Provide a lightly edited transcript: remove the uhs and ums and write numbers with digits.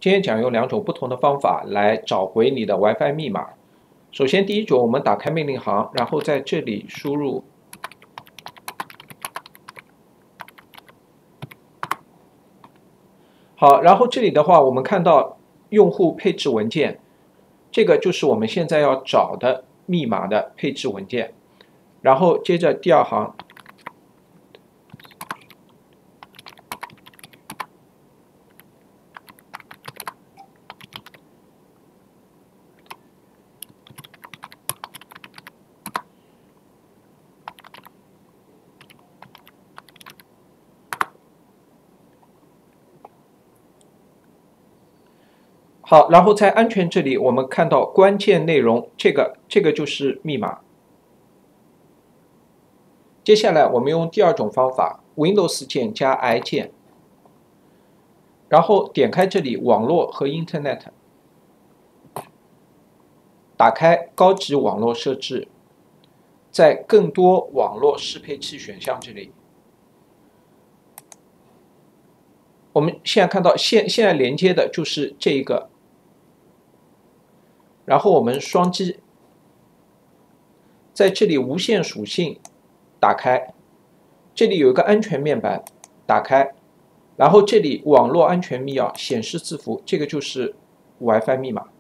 今天讲用2种不同的方法来找回你的 WiFi 密码。首先，第一种，我们打开命令行，然后在这里输入。好，然后这里的话，我们看到用户配置文件，这个就是我们现在要找的密码的配置文件。然后接着第2行。好，然后在安全这里，我们看到关键内容，这个就是密码。接下来我们用第2种方法 ，Windows 键加 I 键，然后点开这里网络和 Internet， 打开高级网络设置，在更多网络适配器选项这里，我们现在看到现在连接的就是这一个。然后我们双击，在这里无线属性打开，这里有一个安全面板打开，然后这里网络安全密钥显示字符，这个就是 WiFi 密码。